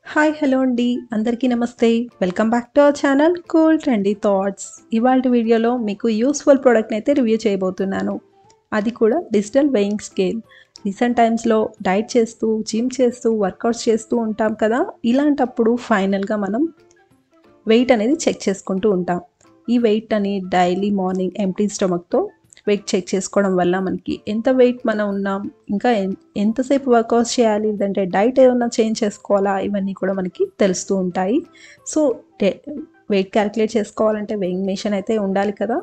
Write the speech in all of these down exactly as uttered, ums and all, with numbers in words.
Hi hello అండి అందరికీ నమస్తే welcome back to our channel cool trendy thoughts. ఇవాళ వీడియోలో మీకు యూస్ఫుల్ ప్రోడక్ట్ని అయితే రివ్యూ చేయబోతున్నాను. అది కూడా డిజిటల్ వెయింగ్ స్కేల్. రీసెంట్ టైమ్స్లో డైట్ చేస్తూ జిమ్ చేస్తూ వర్కౌట్స్ చేస్తూ ఉంటాం కదా, ఇలాంటప్పుడు ఫైనల్గా మనం వెయిట్ అనేది చెక్ చేసుకుంటూ ఉంటాం. ఈ వెయిట్ అని డైలీ మార్నింగ్ ఎంప్టీ స్టమక్తో వెయిట్ చెక్ చేసుకోవడం వల్ల మనకి ఎంత వెయిట్ మనం ఉన్నాం, ఇంకా ఎంతసేపు వర్కౌట్స్ చేయాలి, లేదంటే డైట్ ఏమన్నా చేంజ్ చేసుకోవాలా, ఇవన్నీ కూడా మనకి తెలుస్తూ ఉంటాయి. సో వెయిట్ క్యాలిక్యులేట్ చేసుకోవాలంటే వెయింగ్ మిషన్ అయితే ఉండాలి కదా.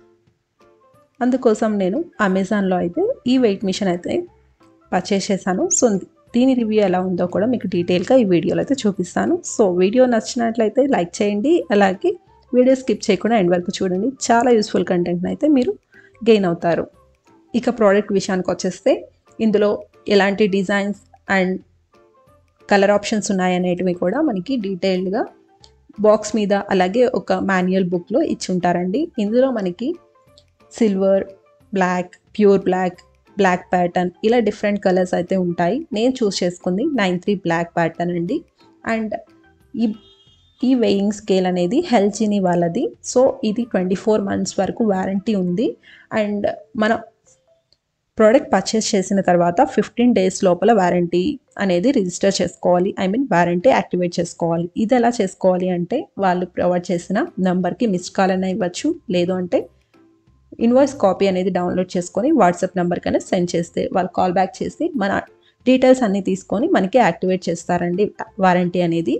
అందుకోసం నేను అమెజాన్లో అయితే ఈ వెయిట్ మిషన్ అయితే పర్చేస్ చేశాను. సో దీని రివ్యూ ఎలా ఉందో కూడా మీకు డీటెయిల్గా ఈ వీడియోలో అయితే చూపిస్తాను. సో వీడియో నచ్చినట్లయితే లైక్ చేయండి, అలాగే వీడియో స్కిప్ చేయకుండా ఎండ్ వరకు చూడండి. చాలా యూస్ఫుల్ కంటెంట్ని అయితే మీరు గెయిన్ అవుతారు. ఇక ప్రోడక్ట్ విషయానికి వచ్చేస్తే ఇందులో ఎలాంటి డిజైన్స్ అండ్ కలర్ ఆప్షన్స్ ఉన్నాయనేటివి కూడా మనకి డీటెయిల్డ్గా బాక్స్ మీద అలాగే ఒక మాన్యువల్ బుక్లో ఇచ్చి ఉంటారండి. ఇందులో మనకి silver, black, pure black, black pattern ఇలా డిఫరెంట్ కలర్స్ అయితే ఉంటాయి. నేను చూస్ చేసుకుంది నైన్ త్రీ బ్లాక్ ప్యాటర్న్ అండి. అండ్ ఈ ఈ వెయింగ్ స్కేల్ అనేది హెల్జిని వాళ్ళది. సో ఇది ట్వంటీ ఫోర్ మంత్స్ వరకు వారంటీ ఉంది. అండ్ మన ప్రోడక్ట్ పర్చేస్ చేసిన తర్వాత ఫిఫ్టీన్ డేస్ లోపల వారంటీ అనేది రిజిస్టర్ చేసుకోవాలి, ఐ మీన్ వారంటీ యాక్టివేట్ చేసుకోవాలి. ఇది ఎలా చేసుకోవాలి అంటే వాళ్ళు ప్రొవైడ్ చేసిన నెంబర్కి మిస్ కాల్ అయినా ఇవ్వచ్చు, లేదు అంటే ఇన్వాయిస్ కాపీ అనేది డౌన్లోడ్ చేసుకొని వాట్సాప్ నెంబర్కి అనేది సెండ్ చేస్తే వాళ్ళు కాల్ బ్యాక్ చేసి మన డీటెయిల్స్ అన్నీ తీసుకొని మనకి యాక్టివేట్ చేస్తారండి వారంటీ అనేది.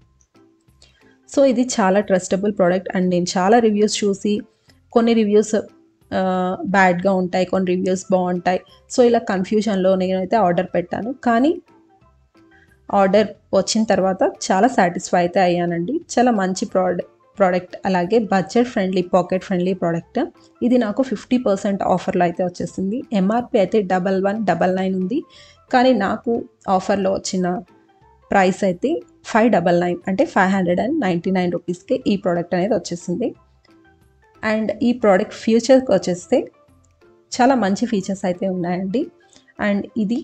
సో ఇది చాలా ట్రస్టబుల్ ప్రోడక్ట్. అండ్ నేను చాలా రివ్యూస్ చూసి కొన్ని రివ్యూస్ బ్యాడ్గా ఉంటాయి, కొన్ని రివ్యూస్ బాగుంటాయి. సో ఇలా కన్ఫ్యూజన్లో నేనైతే ఆర్డర్ పెట్టాను, కానీ ఆర్డర్ వచ్చిన తర్వాత చాలా సాటిస్ఫై అయితే అయ్యానండి. చాలా మంచి ప్రోడక్ట్ ప్రోడక్ట్ అలాగే budget friendly, pocket friendly product. ఇది నాకు ఫిఫ్టీ పర్సెంట్ ఆఫర్లో అయితే వచ్చేసింది. ఎంఆర్పి అయితే డబల్ వన్ డబల్ నైన్ ఉంది, కానీ నాకు ఆఫర్లో వచ్చిన ప్రైస్ అయితే ఫైవ్ డబల్ నైన్ అంటే five hundred and ninety nine రూపీస్కి ఈ ప్రోడక్ట్ అనేది వచ్చేసింది. అండ్ ఈ ప్రోడక్ట్ ఫీచర్కి వచ్చేస్తే చాలా మంచి ఫీచర్స్ అయితే ఉన్నాయండి. అండ్ ఇది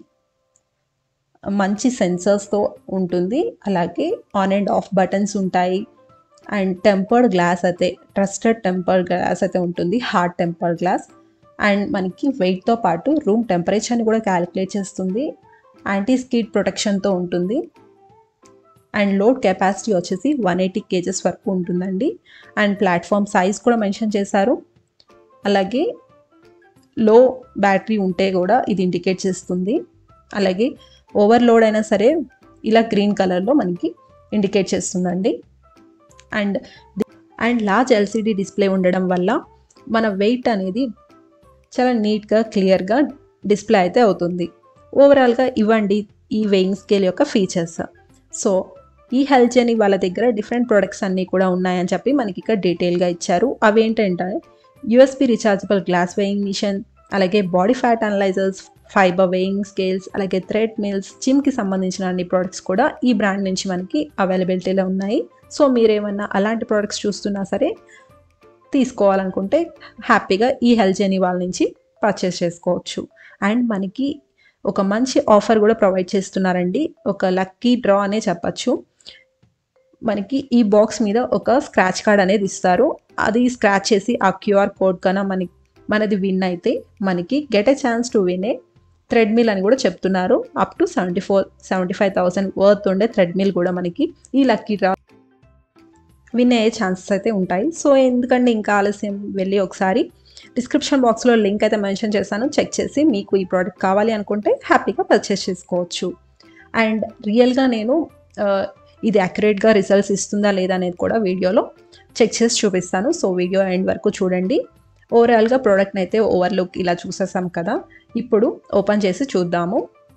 మంచి సెన్సర్స్తో ఉంటుంది, అలాగే ఆన్ అండ్ ఆఫ్ బటన్స్ ఉంటాయి. అండ్ టెంపర్డ్ గ్లాస్ అయితే ట్రస్టెడ్ టెంపర్డ్ గ్లాస్ అయితే ఉంటుంది, హార్డ్ టెంపర్డ్ గ్లాస్. అండ్ మనకి వెయిట్తో పాటు రూమ్ టెంపరేచర్ని కూడా క్యాలిక్యులేట్ చేస్తుంది. యాంటీ స్కిడ్ ప్రొటెక్షన్తో ఉంటుంది. అండ్ లోడ్ కెపాసిటీ వచ్చేసి వన్ ఎయిటీ కేజెస్ వరకు ఉంటుందండి. అండ్ ప్లాట్ఫామ్ సైజ్ కూడా మెన్షన్ చేశారు. అలాగే లో బ్యాటరీ ఉంటే కూడా ఇది ఇండికేట్ చేస్తుంది. అలాగే ఓవర్లోడ్ అయినా సరే ఇలా గ్రీన్ కలర్లో మనకి ఇండికేట్ చేస్తుందండి. And and large LCD display ఉండడం వల్ల మన వెయిట్ అనేది చాలా నీట్గా క్లియర్గా డిస్ప్లే అయితే అవుతుంది. ఓవరాల్గా ఇవ్వండి ఈ వెయింగ్ స్కేల్ యొక్క ఫీచర్స్. సో ఈ హెల్జిని వాళ్ళ దగ్గర డిఫరెంట్ ప్రొడక్ట్స్ అన్నీ కూడా ఉన్నాయని చెప్పి మనకి ఇక్కడ డీటెయిల్గా ఇచ్చారు. అవి ఏంటంటే USB rechargeable glass weighing machine, అలాగే body fat analysers, fibre weighing scales, అలాగే థ్రెడ్ మిల్స్, జిమ్కి సంబంధించిన అన్ని ప్రోడక్ట్స్ కూడా ఈ బ్రాండ్ నుంచి మనకి అవైలబిలిటీలో ఉన్నాయి. సో మీరేమన్నా అలాంటి ప్రోడక్ట్స్ చూస్తున్నా సరే తీసుకోవాలనుకుంటే హ్యాపీగా ఈ హెల్జిని వాళ్ళ నుంచి పర్చేస్ చేసుకోవచ్చు. అండ్ మనకి ఒక మంచి ఆఫర్ కూడా ప్రొవైడ్ చేస్తున్నారండి, ఒక లక్కీ డ్రా అనే చెప్పచ్చు. మనకి ఈ బాక్స్ మీద ఒక స్క్రాచ్ కార్డ్ అనేది ఇస్తారు. అది స్క్రాచ్ చేసి ఆ క్యూఆర్ కోడ్ కన్నా మనకి మనది విన్ అయితే మనకి get a chance to win a treadmill అని కూడా చెప్తున్నారు. Up to seventy four seventy five thousand worth ఉండే థ్రెడ్ మిల్ కూడా మనకి ఈ లక్కీ డ్రా విన్ అయ్యే ఛాన్సెస్ అయితే ఉంటాయి. సో ఎందుకంటే ఇంకా ఆలస్యం, వెళ్ళి ఒకసారి డిస్క్రిప్షన్ బాక్స్లో లింక్ అయితే మెన్షన్ చేశాను, చెక్ చేసి మీకు ఈ ప్రోడక్ట్ కావాలి అనుకుంటే హ్యాపీగా పర్చేస్ చేసుకోవచ్చు. అండ్ రియల్గా నేను ఇది అక్యురేట్గా రిజల్ట్స్ ఇస్తుందా లేదా అనేది కూడా వీడియోలో చెక్ చేసి చూపిస్తాను. సో వీడియో ఎండ్ వరకు చూడండి. ఓవరాల్గా ప్రోడక్ట్ని అయితే ఓవర్లుక్ ఇలా చూసేసాం కదా, ఇప్పుడు ఓపెన్ చేసి చూద్దాము.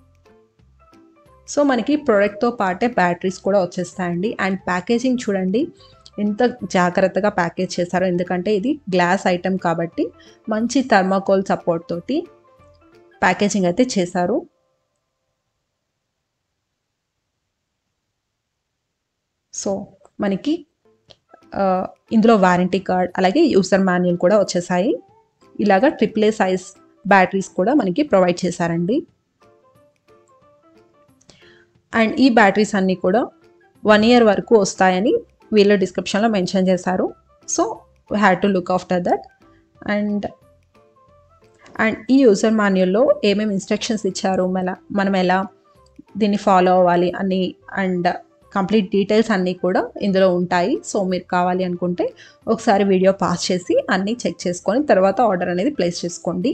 సో మనకి ప్రోడక్ట్తో పాటే బ్యాటరీస్ కూడా వచ్చేస్తాయండి. అండ్ ప్యాకేజింగ్ చూడండి ఎంత జాగ్రత్తగా ప్యాకేజ్ చేశారో, ఎందుకంటే ఇది గ్లాస్ ఐటెం కాబట్టి మంచి థర్మాకోల్ సపోర్ట్ తోటి ప్యాకేజింగ్ అయితే చేశారు. సో మనకి ఇందులో వారంటీ కార్డ్ అలాగే యూజర్ మాన్యువల్ కూడా వచ్చేసాయి. ఇలాగా ట్రిపుల్ ఏ సైజ్ బ్యాటరీస్ కూడా మనకి ప్రొవైడ్ చేశారండి. అండ్ ఈ బ్యాటరీస్ అన్నీ కూడా వన్ ఇయర్ వరకు వస్తాయని వీళ్ళు డిస్క్రిప్షన్లో మెన్షన్ చేశారు. So we had to look after that. And and ఈ యూజర్ మాన్యువల్లో ఏమేమి ఇన్స్ట్రక్షన్స్ ఇచ్చారు, మన మనం ఎలా దీన్ని ఫాలో అవ్వాలి అని అండ్ కంప్లీట్ డీటెయిల్స్ అన్నీ కూడా ఇందులో ఉంటాయి. సో మీరు కావాలి అనుకుంటే ఒకసారి వీడియో పాస్ చేసి అన్నీ చెక్ చేసుకొని తర్వాత ఆర్డర్ అనేది ప్లేస్ చేసుకోండి.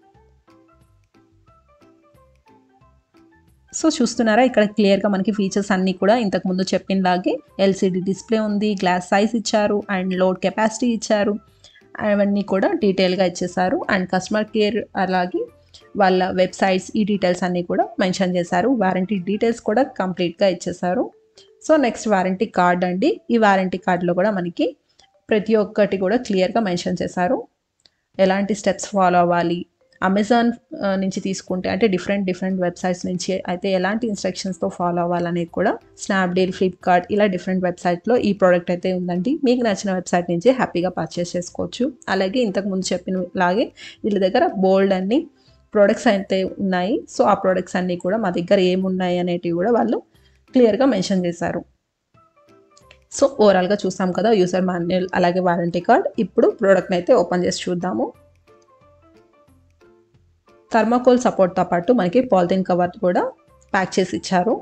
సో చూస్తున్నారా, ఇక్కడ క్లియర్గా మనకి ఫీచర్స్ అన్నీ కూడా ఇంతకుముందు చెప్పినలాగే ఎల్సిడి డిస్ప్లే ఉంది, గ్లాస్ సైజ్ ఇచ్చారు అండ్ లోడ్ కెపాసిటీ ఇచ్చారు, అవన్నీ కూడా డీటెయిల్గా ఇచ్చేసారు. అండ్ కస్టమర్ కేర్ అలాగే వాళ్ళ వెబ్సైట్స్ ఈ డీటెయిల్స్ అన్నీ కూడా మెన్షన్ చేశారు. వారంటీ డీటెయిల్స్ కూడా కంప్లీట్గా ఇచ్చేసారు. సో నెక్స్ట్ వారంటీ కార్డ్ అండి. ఈ వారంటీ కార్డులో కూడా మనకి ప్రతి ఒక్కటి కూడా క్లియర్గా మెన్షన్ చేశారు. ఎలాంటి స్టెప్స్ ఫాలో అవ్వాలి, అమెజాన్ నుంచి తీసుకుంటే అంటే డిఫరెంట్ డిఫరెంట్ వెబ్సైట్స్ నుంచి అయితే ఎలాంటి ఇన్స్ట్రక్షన్స్తో ఫాలో అవ్వాలనేది కూడా స్నాప్డీల్, ఫ్లిప్కార్ట్ ఇలా డిఫరెంట్ వెబ్సైట్లో ఈ ప్రోడక్ట్ అయితే ఉందండి. మీకు నచ్చిన వెబ్సైట్ నుంచి హ్యాపీగా పర్చేస్ చేసుకోవచ్చు. అలాగే ఇంతకుముందు చెప్పిన లాగే వీళ్ళ దగ్గర బోల్డ్ అన్ని ప్రోడక్ట్స్ అయితే ఉన్నాయి. సో ఆ ప్రోడక్ట్స్ అన్నీ కూడా మా దగ్గర ఏమున్నాయి అనేటివి కూడా వాళ్ళు క్లియర్గా మెన్షన్ చేశారు. సో ఓవరాల్గా చూసాం కదా యూజర్ మాన్యువల్ అలాగే వారంటీ కార్డ్. ఇప్పుడు ప్రోడక్ట్ని అయితే ఓపెన్ చేసి చూద్దాము. థర్మాకోల్ సపోర్ట్తో పాటు మనకి పాలిథిన్ కవర్ కూడా ప్యాక్ చేసి ఇచ్చారు.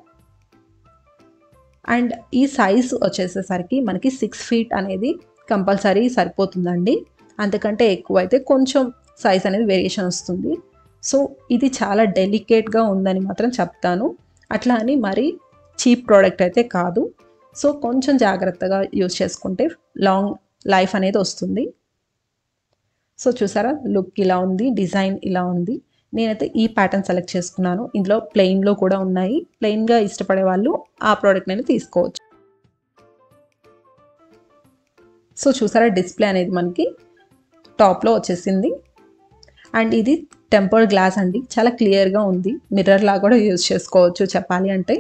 అండ్ ఈ సైజ్ వచ్చేసేసరికి మనకి సిక్స్ ఫీట్ అనేది కంపల్సరీ సరిపోతుందండి. అంతకంటే ఎక్కువ అయితే కొంచెం సైజ్ అనేది వేరియేషన్ వస్తుంది. సో ఇది చాలా డెలికేట్గా ఉందని మాత్రం చెప్తాను. అట్లా అని మరి చీప్ ప్రోడక్ట్ అయితే కాదు. సో కొంచెం జాగ్రత్తగా యూజ్ చేసుకుంటే లాంగ్ లైఫ్ అనేది వస్తుంది. సో చూసారా, లుక్ ఇలా ఉంది, డిజైన్ ఇలా ఉంది. నేనైతే ఈ ప్యాటర్న్ సెలెక్ట్ చేసుకున్నాను. ఇందులో ప్లెయిన్లో కూడా ఉన్నాయి. ప్లెయిన్గా ఇష్టపడే వాళ్ళు ఆ ప్రోడక్ట్ అనేది తీసుకోవచ్చు. సో చూసారా, డిస్ప్లే అనేది మనకి టాప్లో వచ్చేసింది. అండ్ ఇది టెంపర్డ్ గ్లాస్ అండి, చాలా క్లియర్గా ఉంది. మిర్రర్ లాగా కూడా యూజ్ చేసుకోవచ్చు చెప్పాలి అంటే.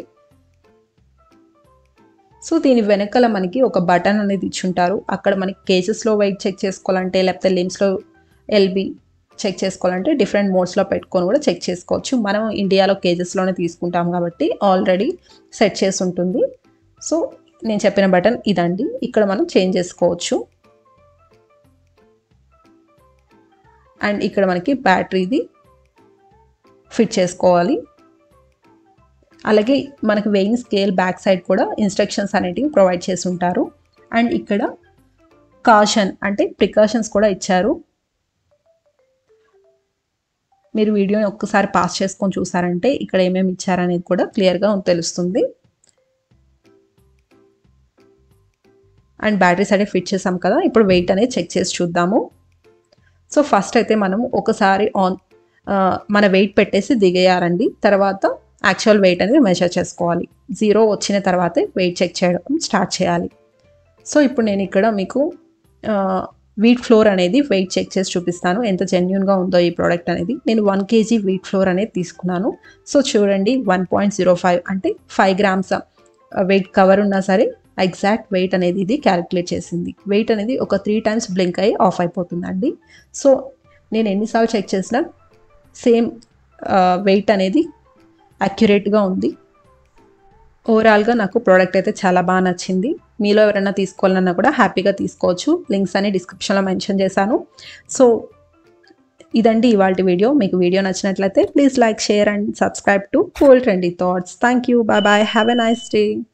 సో దీని వెనకాల మనకి ఒక బటన్ అనేది ఇచ్చుంటారు. అక్కడ మనకి కేజెస్లో వెయిట్ చెక్ చేసుకోవాలంటే లేకపోతే లిమ్స్లో ఎల్బి చెక్ చేసుకోవాలంటే డిఫరెంట్ మోడ్స్లో పెట్టుకొని కూడా చెక్ చేసుకోవచ్చు. మనం ఇండియాలో కేజెస్లోనే తీసుకుంటాం కాబట్టి ఆల్రెడీ సెట్ చేసి ఉంటుంది. సో నేను చెప్పిన బటన్ ఇదండి, ఇక్కడ మనం చేంజ్ చేసుకోవచ్చు. అండ్ ఇక్కడ మనకి బ్యాటరీది ఫిట్ చేసుకోవాలి. అలాగే మనకి వెయింగ్ స్కేల్ బ్యాక్ సైడ్ కూడా ఇన్స్ట్రక్షన్స్ అనేటివి ప్రొవైడ్ చేసి ఉంటారు. అండ్ ఇక్కడ కాషన్ అంటే ప్రికాషన్స్ కూడా ఇచ్చారు. మీరు వీడియోని ఒక్కసారి పాస్ చేసుకొని చూసారంటే ఇక్కడ ఏమేమి ఇచ్చారనేది కూడా క్లియర్గా తెలుస్తుంది. అండ్ బ్యాటరీస్ అయితే ఫిట్ చేసాం కదా, ఇప్పుడు వెయిట్ అనేది చెక్ చేసి చూద్దాము. సో ఫస్ట్ అయితే మనం ఒకసారి ఆన్ మన వెయిట్ పెట్టేసి దిగేయాలండి. తర్వాత యాక్చువల్ వెయిట్ అనేది మెజర్ చేసుకోవాలి. జీరో వచ్చిన తర్వాతే వెయిట్ చెక్ చేయడం స్టార్ట్ చేయాలి. సో ఇప్పుడు నేను ఇక్కడ మీకు వీట్ ఫ్లోర్ అనేది వెయిట్ చెక్ చేసి చూపిస్తాను, ఎంత జెన్యూన్గా ఉందో ఈ ప్రోడక్ట్ అనేది. నేను వన్ కేజీ వీట్ ఫ్లోర్ అనేది తీసుకున్నాను. సో చూడండి, వన్ పాయింట్ జీరో ఫైవ్ అంటే ఫైవ్ గ్రామ్స్ వెయిట్ కవర్ ఉన్నా సరే ఎగ్జాక్ట్ వెయిట్ అనేది ఇది క్యాలిక్యులేట్ చేసింది. వెయిట్ అనేది ఒక త్రీ టైమ్స్ బ్లింక్ అయ్యి ఆఫ్ అయిపోతుందండి. సో నేను ఎన్నిసార్లు చెక్ చేసినా సేమ్ వెయిట్ అనేది అక్యురేట్గా ఉంది. ఓవరాల్గా నాకు ప్రోడక్ట్ అయితే చాలా బాగా నచ్చింది. మీలో ఎవరైనా తీసుకోవాలన్నా కూడా హ్యాపీగా తీసుకోవచ్చు. లింక్స్ అని డిస్క్రిప్షన్లో మెన్షన్ చేశాను. సో ఇదండి ఇవాల్టి వీడియో. మీకు వీడియో నచ్చినట్లయితే please like, share and subscribe to cool trendy thoughts. Thank you, bye bye, have a nice day.